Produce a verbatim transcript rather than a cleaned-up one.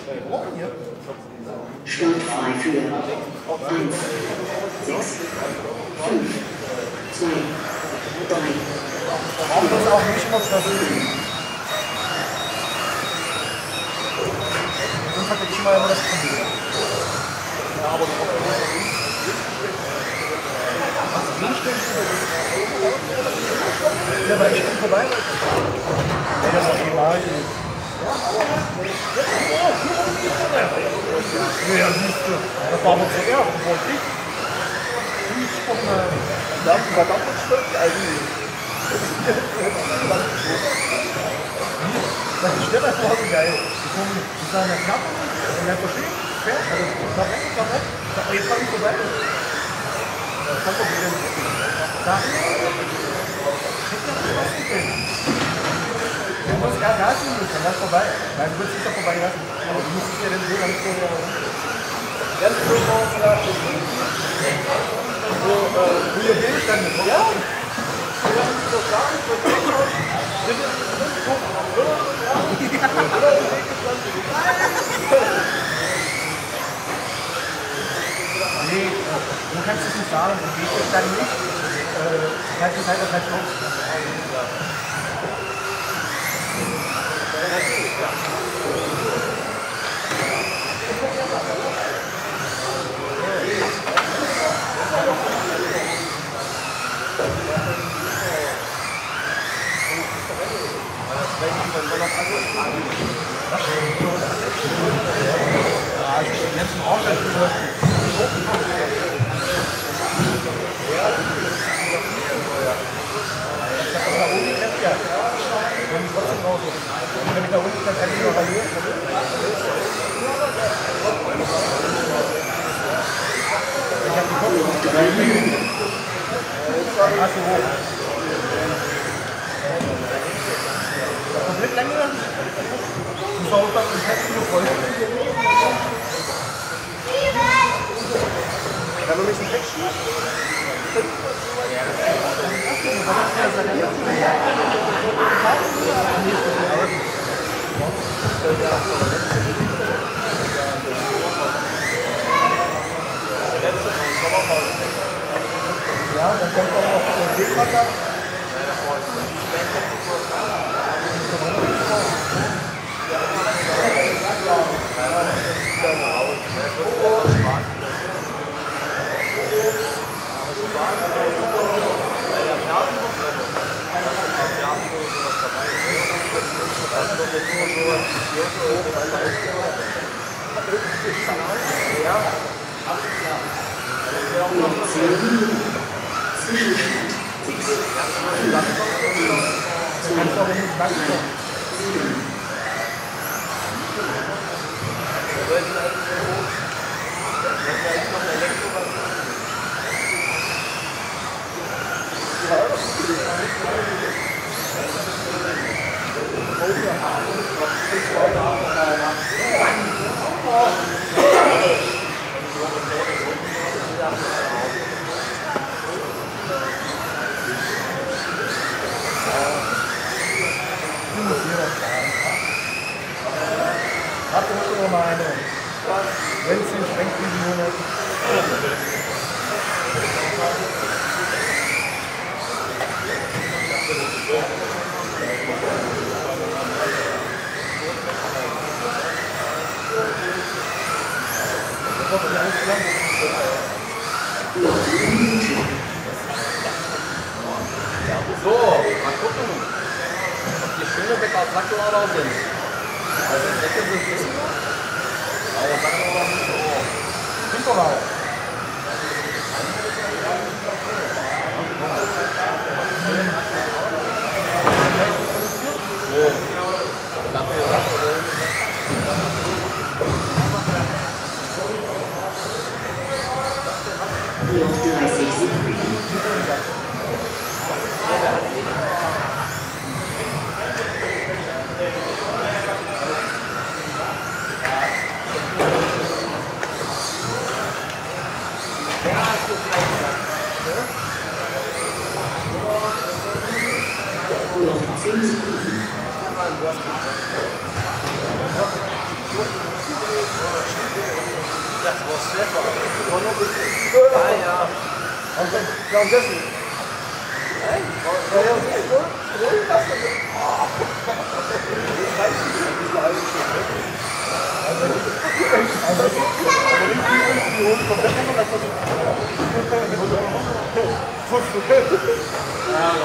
Startfrei für eins, sechs, fünf, zwei, drei. Warum das auch nicht immer versuchen? Sonst hatte ich immer immer das Problem. Ja, aber du brauchst was wie stimmt ja, aber ich bin vorbei. Ja, das ist auch egal. Ja, siehst du. Das war aber zuerst, das wollte ich. Ich guck mal. Da ist ein Kartoffelstück, eigentlich. Das ist der war so geil. Die kommen mit seiner Knappe und dann versteht, fährt, also nach rechts, nach rechts. Aber jetzt fand ich vorbei. Das kann doch wieder nicht. Da. Du musst gar Gas nehmen, dann lass vorbei. Nein, du willst nicht doch vorbei lassen. Aber du musst es ja dann so, damit du ganz so rauslassen. So, wo ihr Bild dann mit. Ja. Nee, du kannst es nicht sagen, du gehst es dann nicht. Äh, halt es halt das halt los. Ja, ich bin jetzt im Aufwand für ich hab das da oben geklemmt, ja. Wenn ich trotzdem raus muss. Und wenn ich da unten dann endlich noch verliere, ich hab die Kopf. Hast du hoch. Komplett lang gegangen? Du schaust dann im Text gefreut. Kann man mich einen Text schießen? Ja, dann kommt auch noch der Wegwasser. Habt ihr noch mal eine? Wenn es nicht sprengt, diesen Monat. So, mal gucken, ob die Schönebäcker aus Sackelau sind. Also in Ecke sind es nicht. Aber Sackelau nicht so. Hinterlau. So, dafür Noch dreißig Sekunden. Noch zehn Sekunden. dachte, du warst Schäfer. Ah ja. Und dann, ja, und deswegen. Nein, ja, ja, okay, wohl, wohl, das ist ah. Das reicht nicht, das ist alles schon weg. Also, also, aber nicht die Million kommt, da kann man das versuchen. Ja,